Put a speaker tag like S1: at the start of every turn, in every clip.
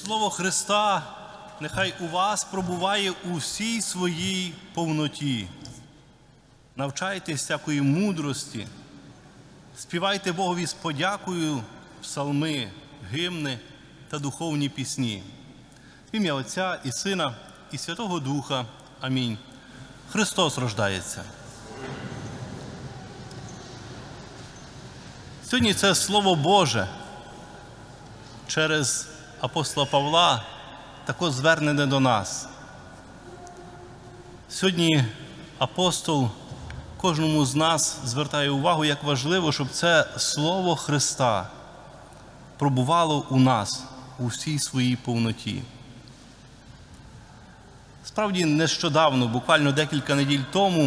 S1: Слово Христа нехай у вас пробуває у всій своїй повноті. Навчайтесь всякої мудрості, співайте Богові з подякою псалми, гимни та духовні пісні. В ім'я Отця і Сина і Святого Духа. Амінь. Христос рождається. Сьогодні це Слово Боже через апостола Павла також звернене до нас. Сьогодні апостол кожному з нас звертає увагу, як важливо, щоб це Слово Христа пробувало у нас у всій своїй повноті. Справді, нещодавно, буквально декілька неділь тому,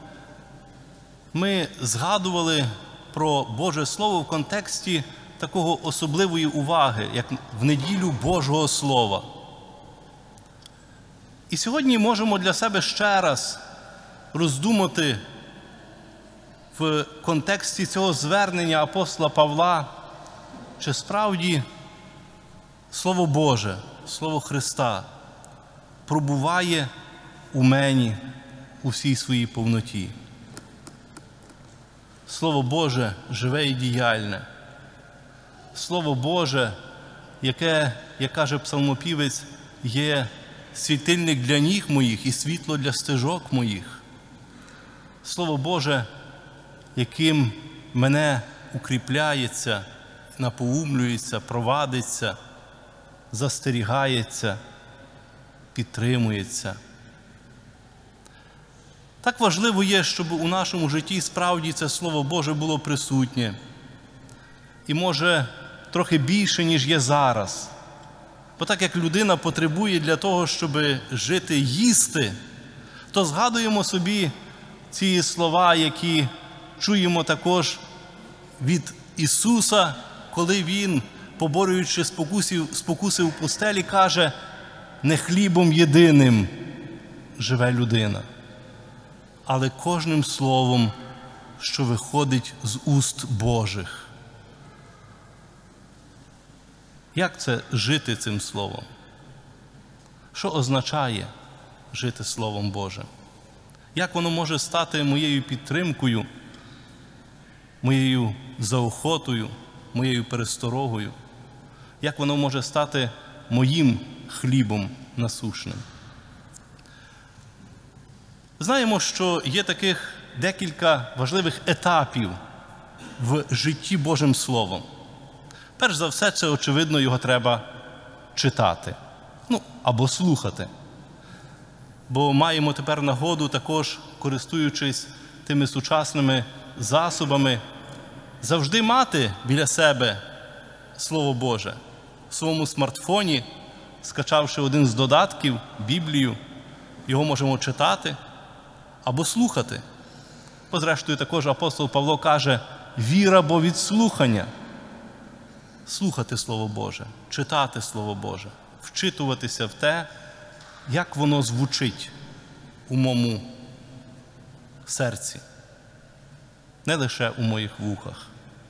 S1: ми згадували про Боже Слово в контексті такого особливої уваги, як в неділю Божого Слова. І сьогодні можемо для себе ще раз роздумати в контексті цього звернення апостола Павла, чи справді Слово Боже, Слово Христа пробуває у мені у всій своїй повноті. Слово Боже живе і діяльне. Слово Боже, яке, як каже псалмопівець, є світильник для ніг моїх і світло для стежок моїх. Слово Боже, яким мене укріпляється, напоумлюється, провадиться, застерігається, підтримується. Так важливо є, щоб у нашому житті справді це Слово Боже було присутнє. І може трохи більше, ніж є зараз. Бо так як людина потребує для того, щоб жити, їсти, то згадуємо собі ці слова, які чуємо також від Ісуса, коли Він, поборюючи спокуси в пустелі, каже: «Не хлібом єдиним живе людина, але кожним словом, що виходить з уст Божих». Як це жити цим Словом? Що означає жити Словом Божим? Як воно може стати моєю підтримкою, моєю заохотою, моєю пересторогою? Як воно може стати моїм хлібом насушним? Знаємо, що є таких декілька важливих етапів в житті Божим Словом. Перш за все, це, очевидно, його треба читати, або слухати. Бо маємо тепер нагоду також, користуючись тими сучасними засобами, завжди мати біля себе Слово Боже. В своєму смартфоні, скачавши один з додатків, Біблію, його можемо читати або слухати. Бо, зрештою, також апостол Павло каже: «Віра бо від слухання». Слухати Слово Боже, читати Слово Боже, вчитуватися в те, як воно звучить у моєму серці, не лише у моїх вухах.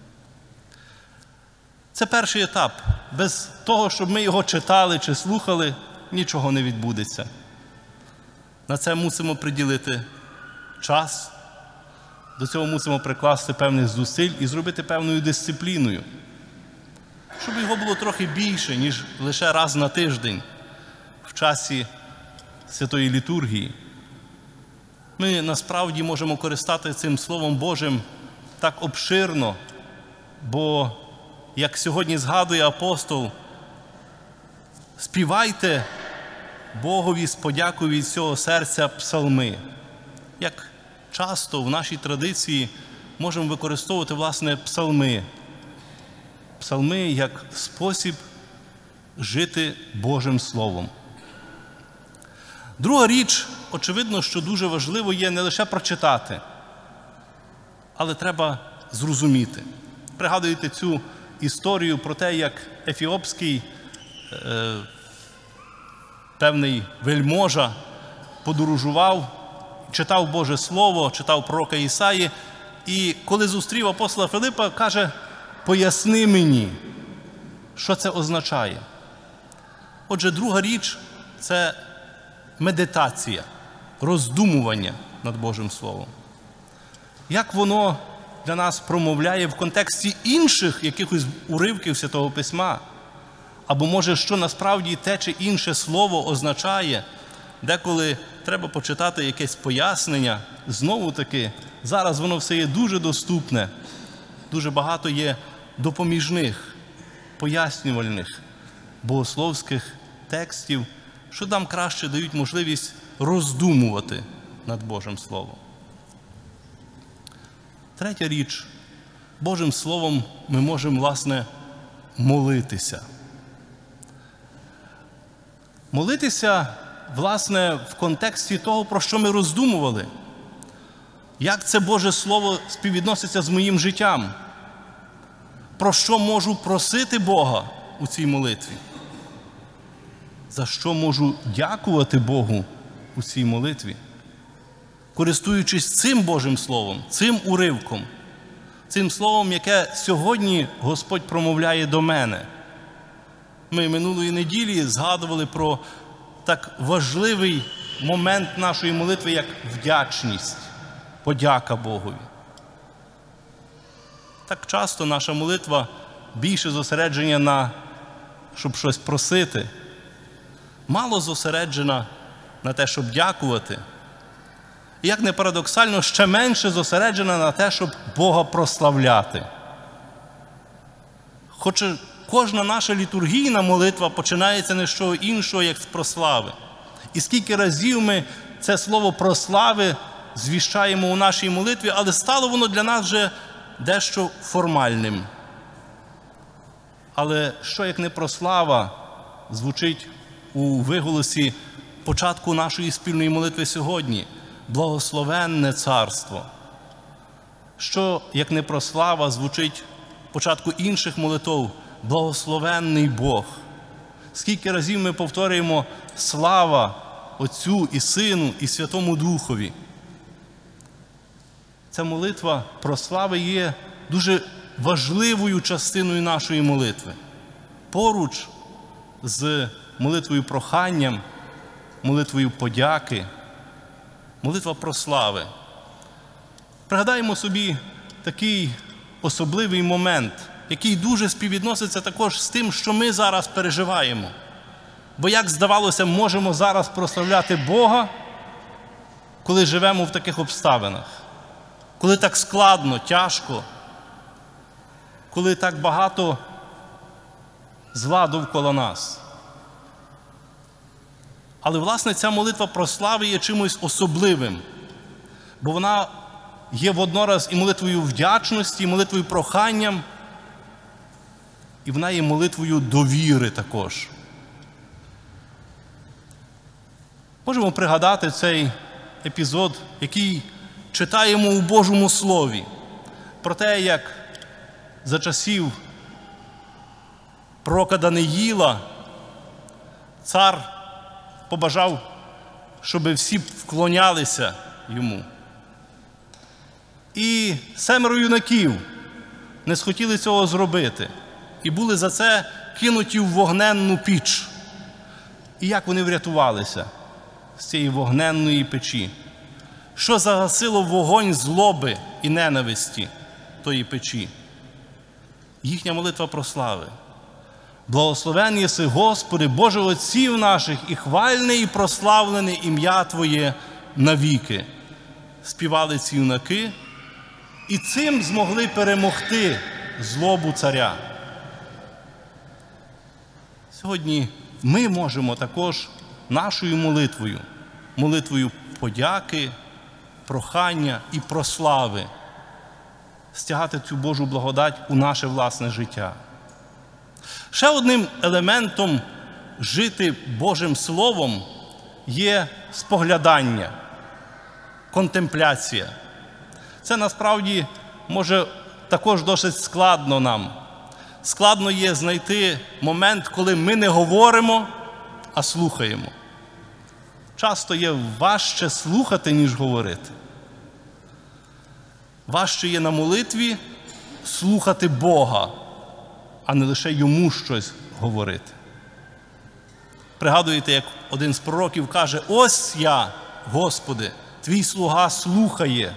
S1: Це перший етап. Без того, щоб ми його читали чи слухали, нічого не відбудеться. На це мусимо приділити час, до цього мусимо прикласти певних зусиль і зробити певною дисципліною, щоб його було трохи більше, ніж лише раз на тиждень в часі Святої Літургії. Ми насправді можемо користатися цим Словом Божим так обширно, бо, як сьогодні згадує апостол, співайте Богові з подякою від всього серця псалми. Як часто в нашій традиції можемо використовувати, власне, псалми. Псалми як спосіб жити Божим Словом. Друга річ, очевидно, що дуже важливо є не лише прочитати, але треба зрозуміти. Пригадуєте цю історію про те, як ефіопський певний вельможа подорожував, читав Боже Слово, читав пророка Ісаї, і коли зустрів апостола Филипа, каже: «Поясни мені, що це означає». Отже, друга річ – це медитація, роздумування над Божим Словом. Як воно для нас промовляє в контексті інших якихось уривків Святого Письма, або, може, що насправді те чи інше слово означає, деколи треба почитати якесь пояснення. Знову-таки, зараз воно все є дуже доступне, дуже багато є допоміжних, пояснювальних, богословських текстів, що нам краще дають можливість роздумувати над Божим Словом. Третя річ. Божим Словом ми можемо, власне, молитися. Молитися, власне, в контексті того, про що ми роздумували. Як це Боже Слово співвідноситься з моїм життям? Про що можу просити Бога у цій молитві? За що можу дякувати Богу у цій молитві? Користуючись цим Божим Словом, цим уривком, цим Словом, яке сьогодні Господь промовляє до мене. Ми минулої неділі згадували про так важливий момент нашої молитви, як вдячність, подяка Богові. Так часто наша молитва більше зосереджена на, щоб щось просити, мало зосереджена на те, щоб дякувати. І, як не парадоксально, ще менше зосереджена на те, щоб Бога прославляти. Хоча кожна наша літургійна молитва починається не з чого іншого, як з прослави. І скільки разів ми це слово прослави звіщаємо у нашій молитві, але стало воно для нас вже дещо формальним. Але що, як не прослава, звучить у виголосі початку нашої спільної молитви сьогодні? Благословенне царство. Що, як не прослава, звучить в початку інших молитв? Благословенний Бог. Скільки разів ми повторюємо слава Отцю і Сину і Святому Духові. Ця молитва прослави є дуже важливою частиною нашої молитви. Поруч з молитвою проханням, молитвою подяки, молитва прослави. Пригадаємо собі такий особливий момент, який дуже співвідноситься також з тим, що ми зараз переживаємо. Бо, як здавалося, можемо зараз прославляти Бога, коли живемо в таких обставинах, коли так складно, тяжко, коли так багато зла довкола нас. Але, власне, ця молитва прослави є чимось особливим, бо вона є воднораз і молитвою вдячності, і молитвою проханням, і вона є молитвою довіри також. Можемо пригадати цей епізод, який читаємо у Божому Слові, про те, як за часів пророка Даниїла цар побажав, щоб всі вклонялися йому. І 7 юнаків не схотіли цього зробити. І були за це кинуті в вогненну піч. І як вони врятувалися з цієї вогненної печі? Що загасило вогонь злоби і ненависті тої печі? Їхня молитва прослави. Благословен єси, Господи, Боже Отців наших, і хвальне, і прославлене ім'я Твоє навіки. Співали ці юнаки, і цим змогли перемогти злобу царя. Сьогодні ми можемо також нашою молитвою, молитвою подяки, прохання і прослави стягати цю Божу благодать у наше власне життя. Ще одним елементом жити Божим Словом є споглядання, контемпляція. Це насправді може також досить складно нам. Складно є знайти момент, коли ми не говоримо, а слухаємо. Часто є важче слухати, ніж говорити. Важче є на молитві слухати Бога, а не лише йому щось говорити. Пригадуєте, як один з пророків каже: «Ось я, Господи, твій слуга слухає».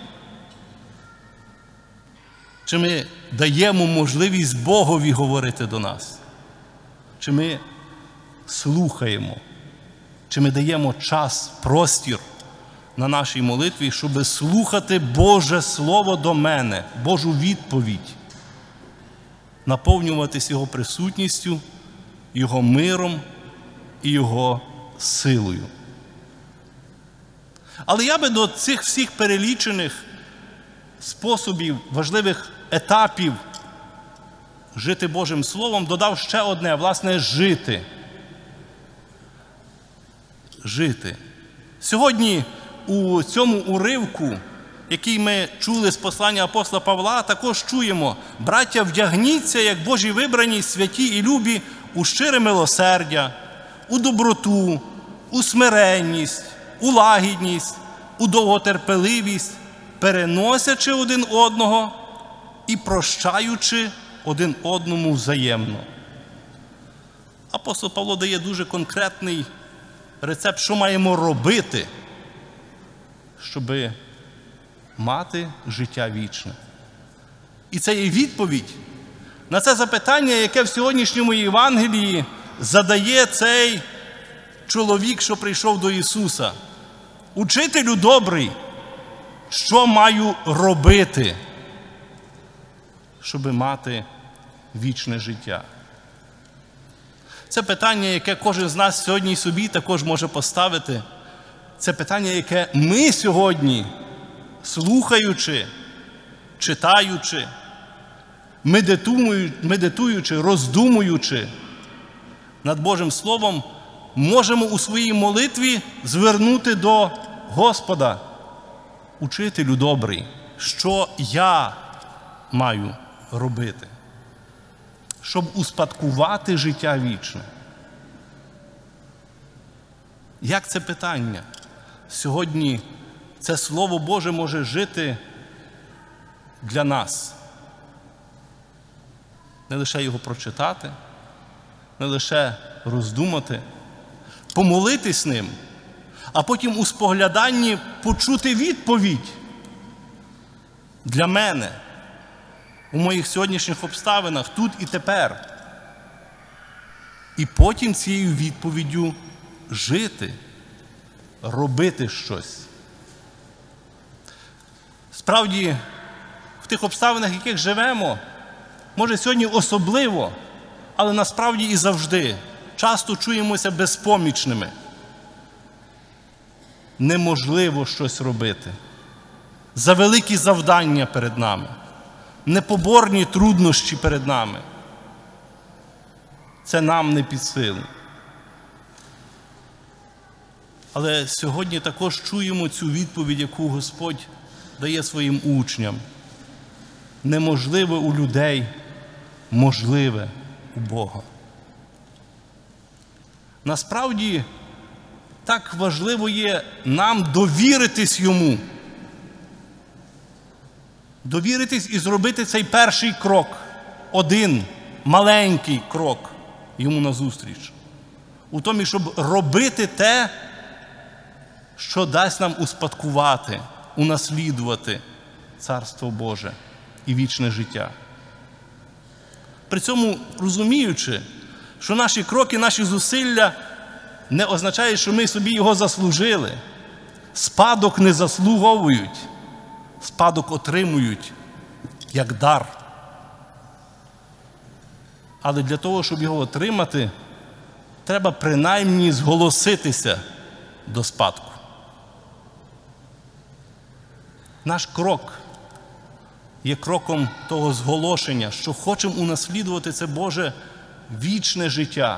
S1: Чи ми даємо можливість Богові говорити до нас? Чи ми слухаємо? Чи ми даємо час, простір на нашій молитві, щоб слухати Боже Слово до мене, Божу відповідь, наповнюватись Його присутністю, Його миром і Його силою? Але я би до цих всіх перелічених способів, важливих етапів жити Божим Словом додав ще одне, власне, жити. Жити. Сьогодні у цьому уривку, який ми чули з послання апостола Павла, також чуємо: «Браття, вдягніться, як Божі вибрані, святі і любі, у щире милосердя, у доброту, у смиренність, у лагідність, у довготерпеливість, переносячи один одного і прощаючи один одному взаємно». Апостол Павло дає дуже конкретний рецепт, що маємо робити, щоб мати життя вічне. І це є відповідь на це запитання, яке в сьогоднішньому Євангелії задає цей чоловік, що прийшов до Ісуса: «Учителю добрий, що маю робити, щоб мати вічне життя?» Це питання, яке кожен з нас сьогодні собі також може поставити. Це питання, яке ми сьогодні, слухаючи, читаючи, медитуючи, роздумуючи над Божим Словом, можемо у своїй молитві звернути до Господа: «Учителю добрий, що я маю робити, щоб успадкувати життя вічне?» Як це питання сьогодні, це Слово Боже може жити для нас? Не лише його прочитати, не лише роздумати, помолитись ним, а потім у спогляданні почути відповідь для мене у моїх сьогоднішніх обставинах, тут і тепер. І потім цією відповіддю жити, робити щось. Справді, в тих обставинах, в яких живемо, може сьогодні особливо, але насправді і завжди, часто чуємося безпомічними. Неможливо щось робити. Завеликі завдання перед нами. Непоборні труднощі перед нами. Це нам не під силу. Але сьогодні також чуємо цю відповідь, яку Господь дає своїм учням. Неможливе у людей, можливе у Бога. Насправді, так важливо є нам довіритись Йому. Довіритись і зробити цей перший крок. Один маленький крок Йому назустріч. У тому, щоб робити те, що дасть нам успадкувати, унаслідувати Царство Боже і вічне життя. При цьому розуміючи, що наші кроки, наші зусилля не означають, що ми собі його заслужили. Спадок не заслуговують, спадок отримують як дар. Але для того, щоб його отримати, треба принаймні зголоситися до спадку. Наш крок є кроком того зголошення, що хочемо унаслідувати це Боже вічне життя.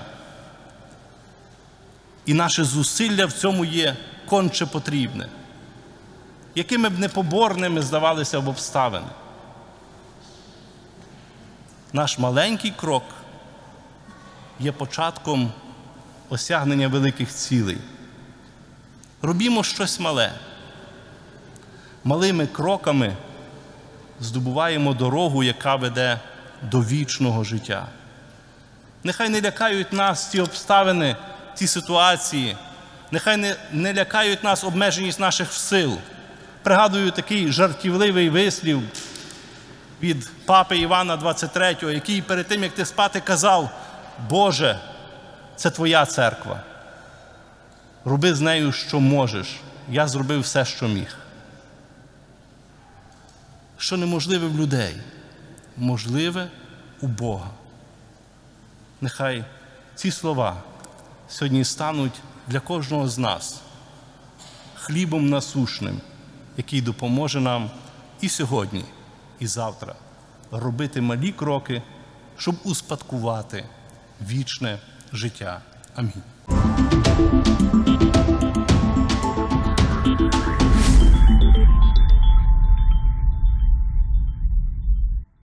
S1: І наше зусилля в цьому є конче потрібне. Якими б непоборними здавалися б обставини. Наш маленький крок є початком осягнення великих цілей. Робімо щось мале. Малими кроками здобуваємо дорогу, яка веде до вічного життя. Нехай не лякають нас ті обставини, ці ситуації, нехай не лякають нас обмеженість наших сил. Пригадую такий жартівливий вислів від папи Івана XXIII, який перед тим, як ти спати, казав: «Боже, це Твоя церква. Роби з нею, що можеш. Я зробив все, що міг». Що неможливе в людей, можливе у Бога. Нехай ці слова сьогодні стануть для кожного з нас хлібом насушним, який допоможе нам і сьогодні, і завтра робити малі кроки, щоб успадкувати вічне життя. Амінь.